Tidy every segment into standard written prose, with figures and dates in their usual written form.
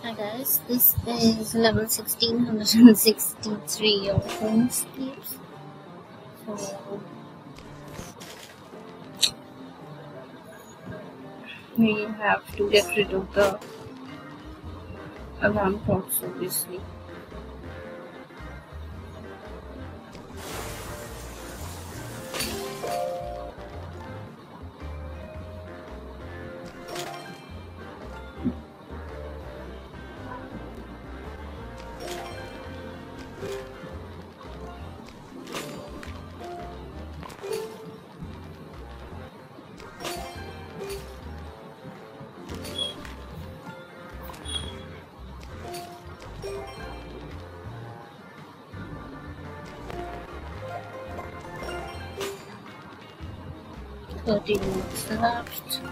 Hi guys, this is level 1663 of Homescapes. So we have to get rid of the alarm clocks, obviously. Thirty minutes left.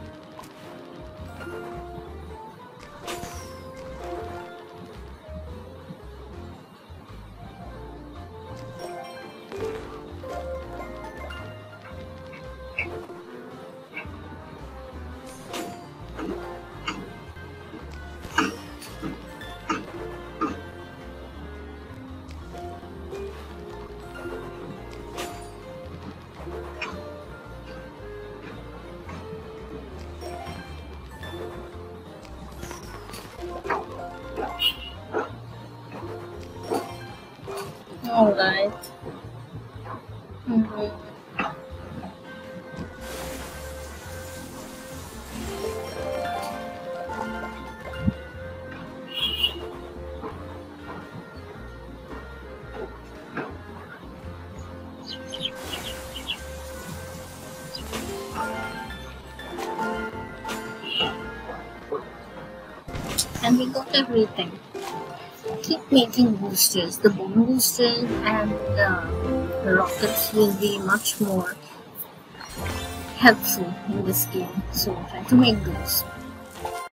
Alright. And we got everything. Keep making boosters. The bomb boosters and the rockets will be much more helpful in this game. So try to make those.